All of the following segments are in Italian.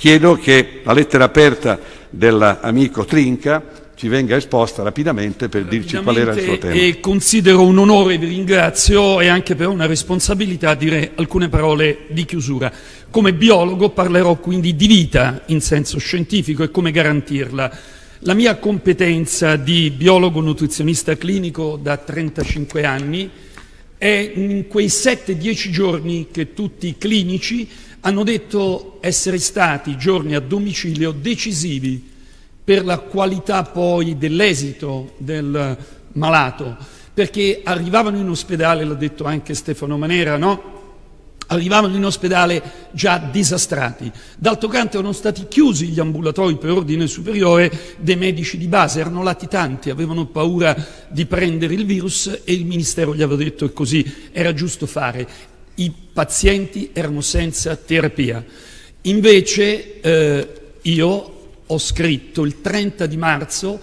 chiedo che la lettera aperta dell'amico Trinca ci venga esposta rapidamente per dirci qual era il suo tema. E considero un onore, vi ringrazio, e anche però una responsabilità dire alcune parole di chiusura. Come biologo parlerò quindi di vita in senso scientifico e come garantirla. La mia competenza di biologo nutrizionista clinico da 35 anni è in quei 7-10 giorni che tutti i clinici hanno detto essere stati giorni a domicilio decisivi per la qualità poi dell'esito del malato, perché arrivavano in ospedale, l'ha detto anche Stefano Manera, no? Arrivavano in ospedale già disastrati. D'altro canto erano stati chiusi gli ambulatori per ordine superiore dei medici di base, erano latitanti, avevano paura di prendere il virus e il Ministero gli aveva detto che così era giusto fare. I pazienti erano senza terapia. Invece io ho scritto il 30 di marzo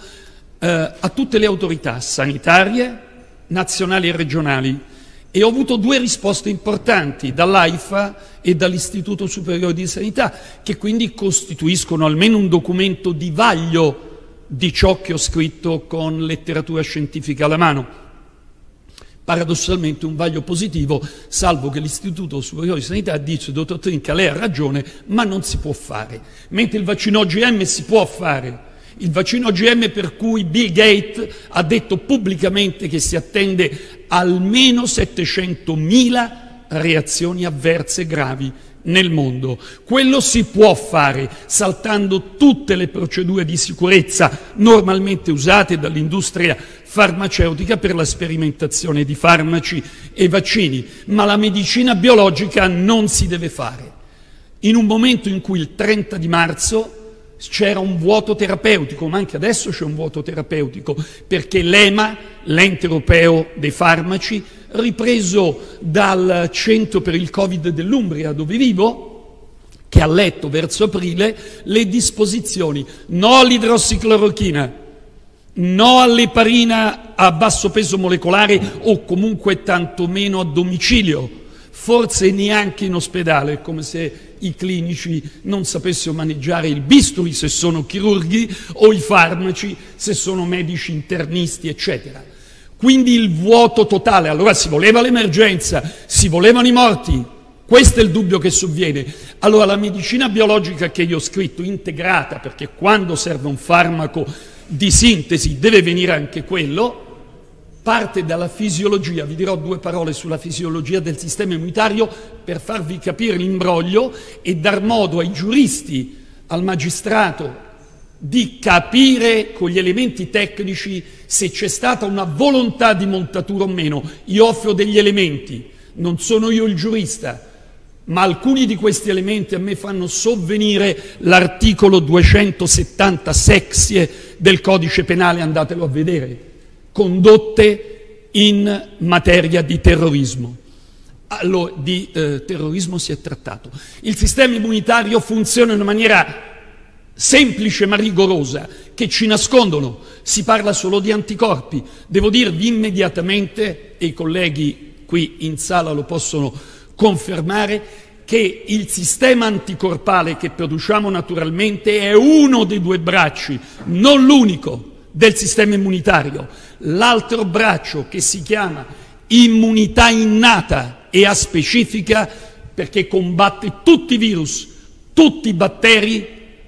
a tutte le autorità sanitarie, nazionali e regionali, e ho avuto 2 risposte importanti dall'AIFA e dall'Istituto Superiore di Sanità, che quindi costituiscono almeno un documento di vaglio di ciò che ho scritto con letteratura scientifica alla mano. Paradossalmente un vaglio positivo, salvo che l'Istituto Superiore di Sanità dice: dottor Trinca, lei ha ragione, ma non si può fare. Mentre il vaccino OGM si può fare. Il vaccino OGM per cui Bill Gates ha detto pubblicamente che si attende almeno 700.000 reazioni avverse gravi nel mondo. Quello si può fare saltando tutte le procedure di sicurezza normalmente usate dall'industria farmaceutica per la sperimentazione di farmaci e vaccini, ma la medicina biologica non si deve fare. In un momento in cui il 30 di marzo c'era un vuoto terapeutico, ma anche adesso c'è un vuoto terapeutico, perché l'EMA, l'ente europeo dei farmaci, ripreso dal centro per il Covid dell'Umbria, dove vivo, che ha letto verso aprile le disposizioni: no all'idrossiclorochina, no all'eparina a basso peso molecolare o comunque tantomeno a domicilio, forse neanche in ospedale, come se i clinici non sapessero maneggiare il bisturi se sono chirurghi o i farmaci se sono medici internisti, eccetera. Quindi il vuoto totale. Allora si voleva l'emergenza, si volevano i morti, questo è il dubbio che sovviene. Allora la medicina biologica che io ho scritto, integrata, perché quando serve un farmaco di sintesi deve venire anche quello, parte dalla fisiologia. Vi dirò 2 parole sulla fisiologia del sistema immunitario per farvi capire l'imbroglio e dar modo ai giuristi, al magistrato, di capire con gli elementi tecnici se c'è stata una volontà di montatura o meno. Io offro degli elementi, non sono io il giurista, ma alcuni di questi elementi a me fanno sovvenire l'articolo 270 sexie del codice penale, andatelo a vedere, condotte in materia di terrorismo. Allora, di terrorismo si è trattato. Il sistema immunitario funziona in una maniera semplice ma rigorosa, che ci nascondono. Si parla solo di anticorpi. Devo dirvi immediatamente, e i colleghi qui in sala lo possono confermare, che il sistema anticorpale che produciamo naturalmente è uno dei 2 bracci, non l'unico, del sistema immunitario. L'altro braccio, che si chiama immunità innata e aspecifica, perché combatte tutti i virus, tutti i batteri,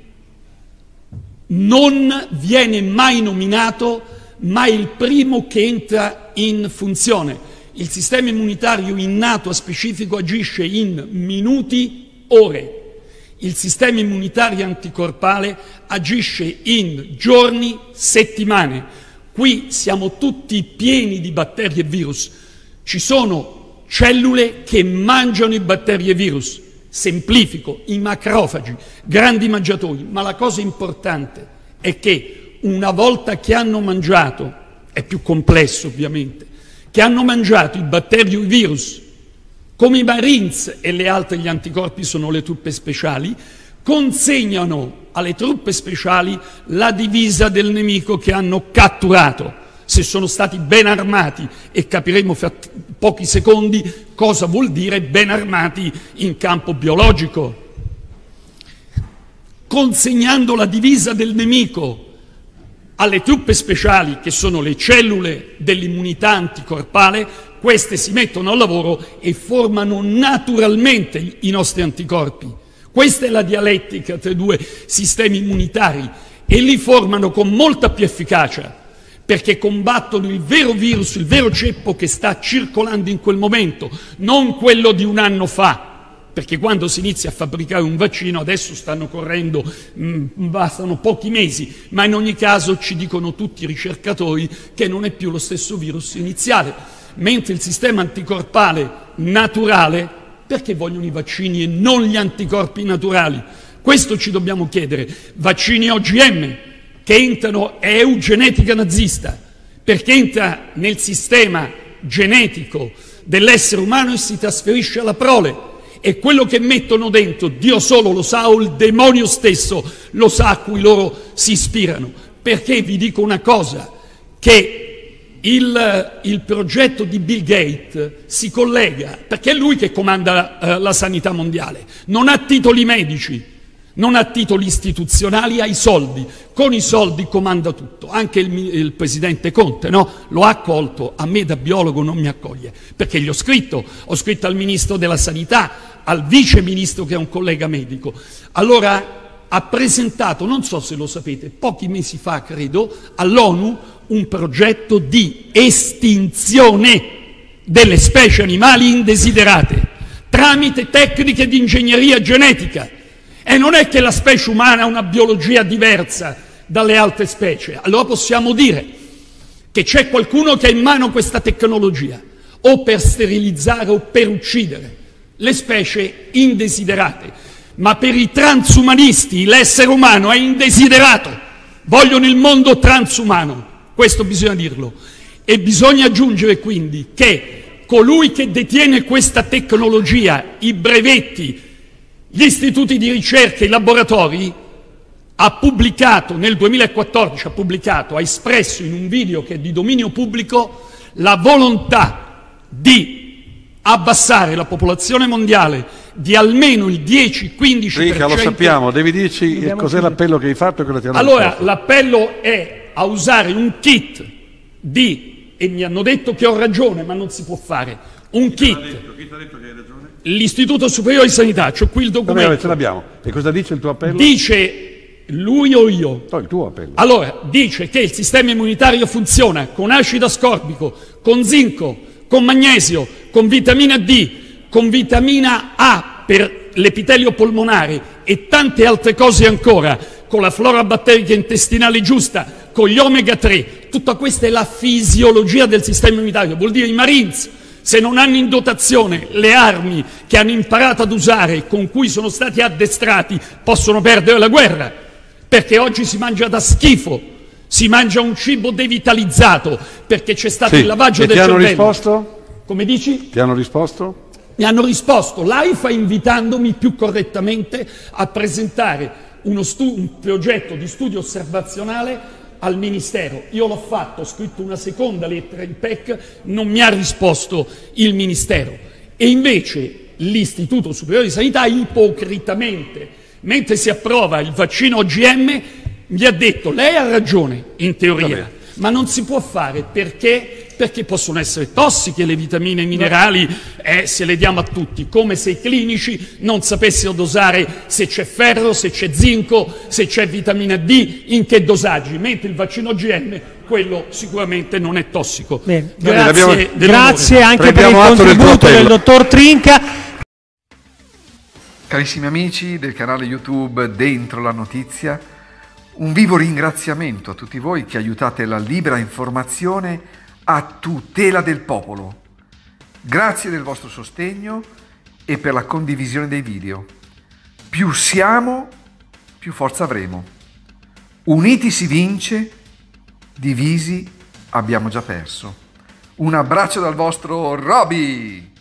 non viene mai nominato, ma è il primo che entra in funzione. Il sistema immunitario innato aspecifico agisce in minuti, ore. Il sistema immunitario anticorpale agisce in giorni, settimane. Qui siamo tutti pieni di batteri e virus. Ci sono cellule che mangiano i batteri e virus. Semplifico, i macrofagi, grandi mangiatori, ma la cosa importante è che una volta che hanno mangiato, è più complesso ovviamente, che hanno mangiato i batteri o i virus, come i Marines e le altre, gli anticorpi sono le truppe speciali, consegnano alle truppe speciali la divisa del nemico che hanno catturato, se sono stati ben armati, e capiremo fra pochi secondi cosa vuol dire ben armati in campo biologico. consegnando la divisa del nemico alle truppe speciali, che sono le cellule dell'immunità anticorpale. Queste si mettono al lavoro e formano naturalmente i nostri anticorpi. Questa è la dialettica tra i due sistemi immunitari, e li formano con molta più efficacia, perché combattono il vero virus, il vero ceppo che sta circolando in quel momento, non quello di un anno fa. Perché quando si inizia a fabbricare un vaccino, adesso stanno correndo, bastano pochi mesi, ma in ogni caso ci dicono tutti i ricercatori che non è più lo stesso virus iniziale. Mentre il sistema anticorpale naturale, perché vogliono i vaccini e non gli anticorpi naturali? Questo ci dobbiamo chiedere. Vaccini OGM, che entrano, è eugenetica nazista, perché entra nel sistema genetico dell'essere umano e si trasferisce alla prole. E quello che mettono dentro, Dio solo lo sa, o il demonio stesso lo sa, a cui loro si ispirano. Perché vi dico una cosa, che il progetto di Bill Gates si collega, perché è lui che comanda la sanità mondiale, non ha titoli medici, non ha titoli istituzionali, ha i soldi. Con i soldi comanda tutto. Anche il presidente Conte, no? Lo ha accolto. A me da biologo non mi accoglie, perché gli ho scritto al ministro della sanità, al vice ministro che è un collega medico. Allora ha presentato, non so se lo sapete, pochi mesi fa credo, all'ONU un progetto di estinzione delle specie animali indesiderate tramite tecniche di ingegneria genetica. E non è che la specie umana ha una biologia diversa dalle altre specie. Allora possiamo dire che c'è qualcuno che ha in mano questa tecnologia, o per sterilizzare o per uccidere le specie indesiderate. Ma per i transumanisti l'essere umano è indesiderato. Vogliono il mondo transumano. Questo bisogna dirlo. E bisogna aggiungere quindi che colui che detiene questa tecnologia, i brevetti, gli istituti di ricerca, i laboratori, ha pubblicato nel 2014, ha espresso in un video che è di dominio pubblico la volontà di abbassare la popolazione mondiale di almeno il 10-15%. Trinca, lo sappiamo, devi dirci cos'è l'appello che hai fatto e cosa ti hanno Allora, risposto. l'appello è a usare un kit e mi hanno detto che ho ragione, ma non si può fare, un kit. Chi ti ha detto che hai ragione? L'Istituto Superiore di Sanità, c'ho qui il documento. Vabbè, ce l'abbiamo. E cosa dice il tuo appello? Dice lui o io? No, il tuo appello. Allora, dice che il sistema immunitario funziona con acido ascorbico, con zinco, con magnesio, con vitamina D, con vitamina A per l'epitelio polmonare e tante altre cose ancora, con la flora batterica intestinale giusta, con gli omega 3. Tutta questa è la fisiologia del sistema immunitario. Vuol dire i Marines, se non hanno in dotazione le armi che hanno imparato ad usare, con cui sono stati addestrati, possono perdere la guerra, perché oggi si mangia da schifo, si mangia un cibo devitalizzato, perché c'è stato il lavaggio del cervello. Ti hanno risposto? Come dici? Ti hanno risposto? Mi hanno risposto l'AIFA invitandomi più correttamente a presentare un progetto di studio osservazionale al Ministero. Io l'ho fatto, ho scritto una seconda lettera in PEC, non mi ha risposto il Ministero. E invece l'Istituto Superiore di Sanità ipocritamente, mentre si approva il vaccino OGM, mi ha detto lei ha ragione in teoria, ma non si può fare perché possono essere tossiche le vitamine e i minerali se le diamo a tutti, come se i clinici non sapessero dosare se c'è ferro, se c'è zinco, se c'è vitamina D, in che dosaggi, mentre il vaccino OGM, quello sicuramente non è tossico. Bene. Grazie anche per il contributo del dottor Trinca. Carissimi amici del canale YouTube Dentro la Notizia, un vivo ringraziamento a tutti voi che aiutate la libera informazione a tutela del popolo. Grazie del vostro sostegno e per la condivisione dei video. Più siamo, più forza avremo. Uniti si vince, divisi abbiamo già perso. Un abbraccio dal vostro Roby!